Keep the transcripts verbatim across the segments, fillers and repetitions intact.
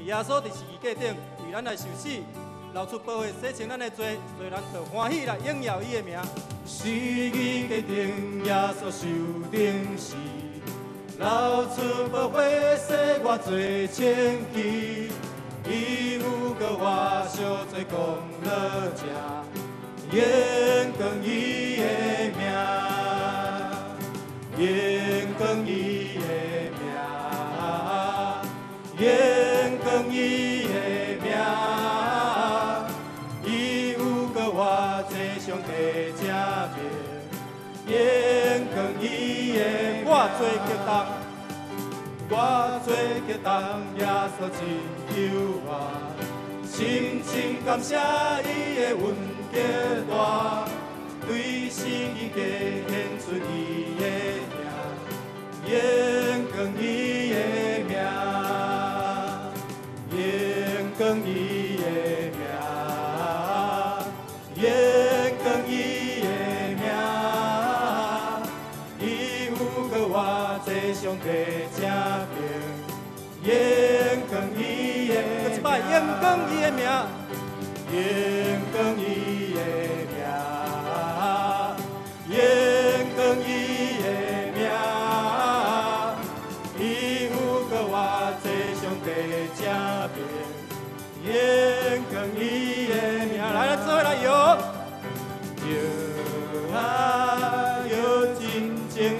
为耶稣伫十字架顶为咱来受死，流出宝血洗清咱的罪，所以咱就欢喜来荣耀伊的名。十字架顶耶稣受钉死，流出宝血洗我罪清气，伊有个我小罪功乐者，延更伊的名，延更伊的名，延更伊的名，伊有个我这上帝正名，延更伊的我做激动，我做激动，耶稣真救我，深深感谢伊的恩典大，对世界献出伊的名，延更伊的名，延更伊的名，延更伊的名，伊有个我这上帝正名，延更伊的，再一摆延更伊的名，延更伊的名，延更伊的名，伊有个我这上帝正名，延更伊的名。来，咱做伙来摇，摇啊摇真情，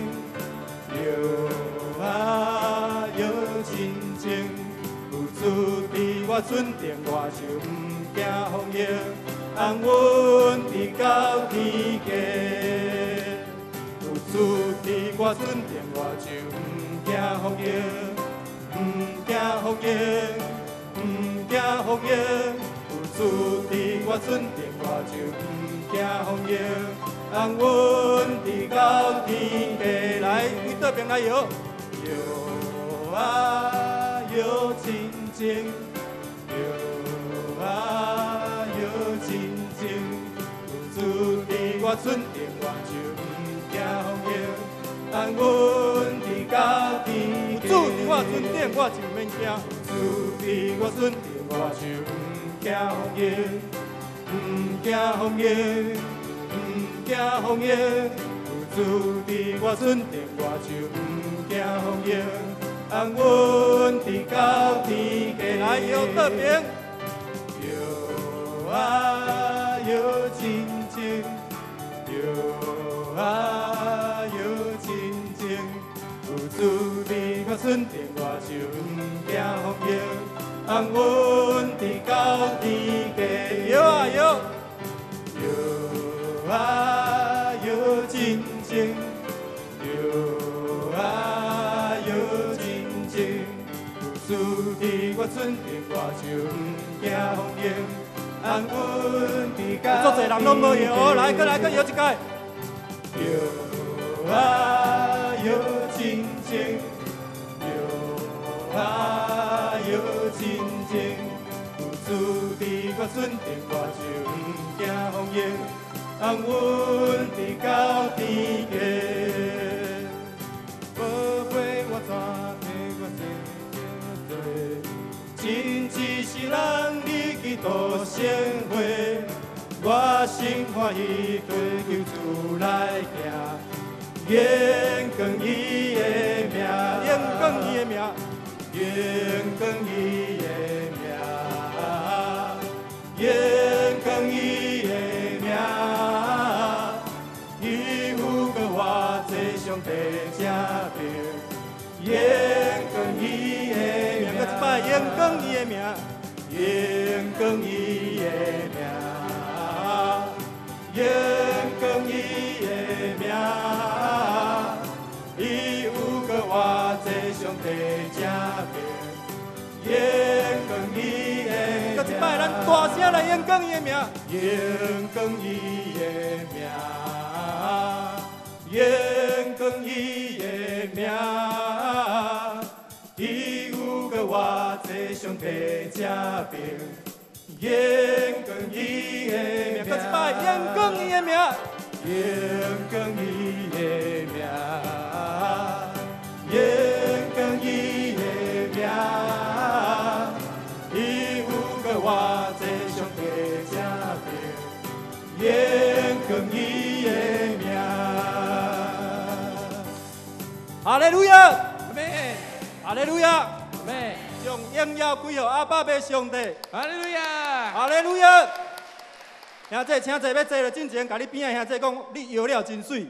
摇啊摇真情，有主伫我船顶，我就不惊风雨，安稳伫到天家。有主伫我船顶，我就不惊风雨，不惊风雨，不惊风雨。有主伫我船顶，我就不惊风雨，安稳伫到天家。来，你对面来摇，摇啊摇真情，摇啊摇真情。有主伫我船顶，我就不惊风雨，安稳伫到天家。有主伫我船顶，我就免惊。主伫我船顶，我就不惊风雨，不惊风雨，不惊风雨。有主伫我船顶，我就不惊风雨，安稳伫到天家。来摇倒边，摇啊摇真情，摇啊摇真情。有主伫我船顶，我就不惊风雨，安稳伫到天家。摇啊摇，摇啊摇真情，摇啊摇真情。有主伫我船顶，我就不惊风雨，安稳伫到。足侪人拢无摇，来，搁来，搁摇一届。摇啊摇真情，摇啊摇真情。有主伫我船顶，我就不惊风雨，安稳伫到天家。宝贝我怎地我这做，真一世人你去度生活，我心欢喜追求主来行。延更伊的名，延更伊的名，延更伊的名，延更伊的名，伊有个我这上帝正名，延更伊的名，再一摆延更伊的名，延更伊的名，延更伊的名。伊有个我这上帝正名，延更伊的名。搁一摆，咱大声来延更伊的名，延更伊的名，延更伊的名。伊有个我这上帝正名，延更伊的名。搁一摆，延更伊的名，延更伊的名。延更伊的名， 哈利路亚， 阿门， 哈利路亚， 阿门， 将荣耀归给阿爸的上帝。 哈利路亚， 哈利路亚！兄弟，请坐，要坐就进前，甲你边仔兄弟讲，你摇了真水。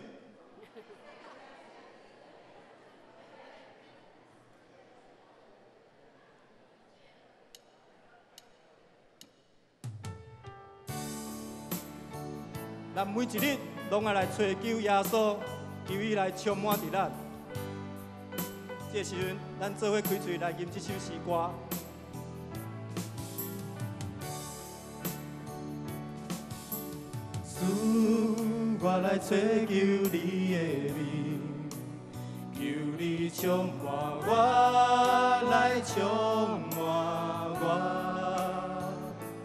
咱每一日拢爱来找求耶稣，求伊来充满伫咱。这时阵，咱做伙开嘴来吟这首诗歌。主，我来找求你的面，求你充满我，来充满我。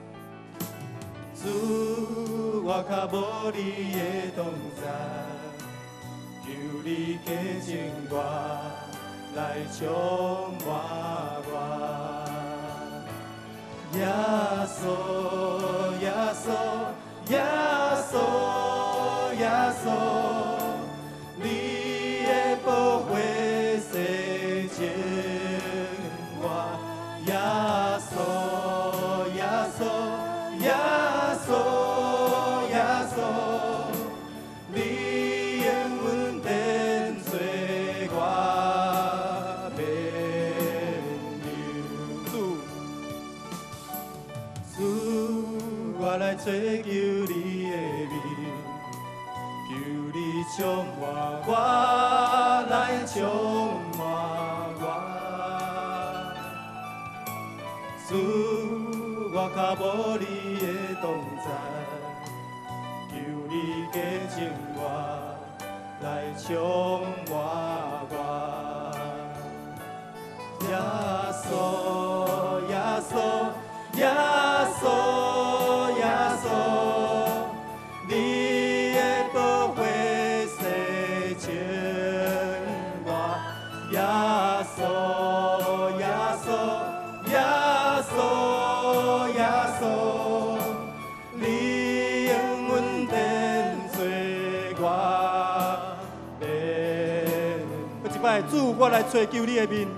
主，我较无你的同在，求你加增我，来充满我。耶稣，耶稣，耶稣，耶稣，你的宝血洗净我。耶稣，耶稣，耶稣，耶稣，你永远跟随我，免流主。主，我来找求你的面，求你充满我，来充满我。主，我较无你的同在，求你加增我，来充满我。耶稣，耶稣，耶稣，耶稣，你的宝血洗净我。耶稣，耶稣，耶稣，耶稣，你永远跟随我，免。搁一摆，主，我来找求你的面。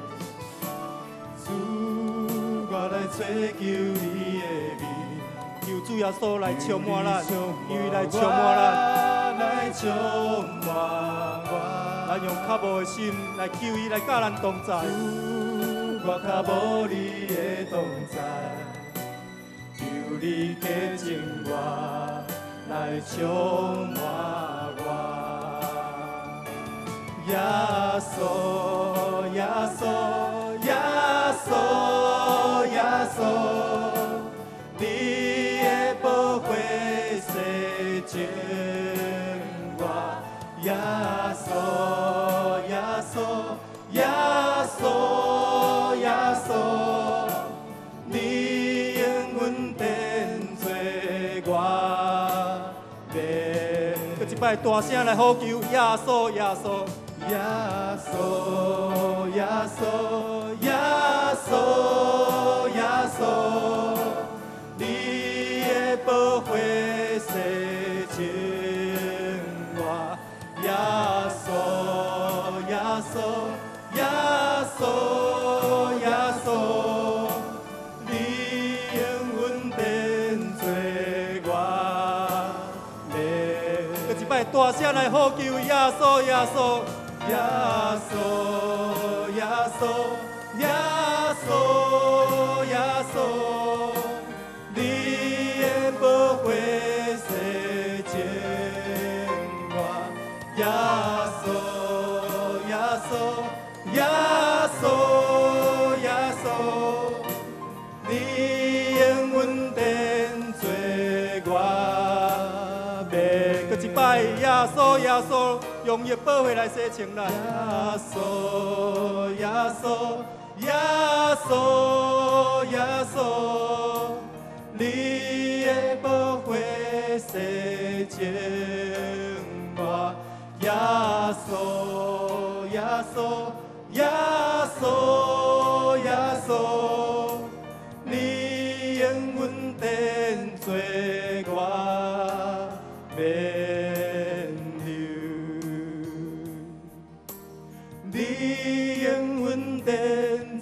主，我来找求你的面，求主耶稣来充满咱，求伊来充满咱，来充满我。咱用较无的心来求伊来甲咱同在。主，我较无你的同在，求你加增我，来充满我。耶稣，耶稣，耶稣，耶稣，你的宝血洗净我。耶稣，耶稣，耶稣，耶稣，你永远跟随我，免。搁一摆大声来呼求，耶稣，耶稣。耶稣，耶稣，耶稣，耶稣，你的宝血洗净我。耶稣，耶稣，耶稣，耶稣，你永远跟随我，免。搁一摆大声来呼求，耶稣，耶稣。耶稣，耶稣，耶稣，耶稣，你的宝血洗净我。耶稣，耶稣，耶稣，耶稣，你永远跟随我，免。搁一摆，耶稣，耶稣。用伊的宝血来洗净咱。耶稣，耶稣，耶稣，耶稣，你的宝血洗净我。耶稣，耶稣，耶稣，耶稣，你永远跟随我，免。你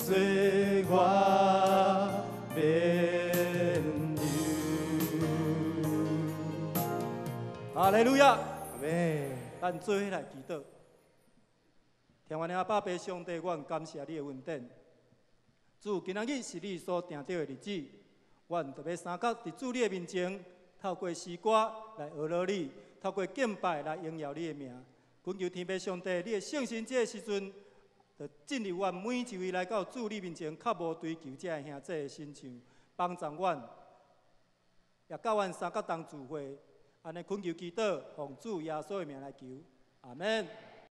随我免流。哈利路亚，阿门。咱做伙来祈祷。天父阿爸爸上帝，阮感谢你的恩典。主，今仔日是你所定定的日子，阮特别三角伫主你的面前，透过诗歌来学乐你，透过敬拜来荣耀你的名。恳求天父上帝，你的圣神这个时阵，就进入阮每一位来到主你面前，较无追求这个兄弟的心上，帮助阮，也教阮三角同聚会。安尼恳求祈祷，奉主耶稣的名来求，阿门。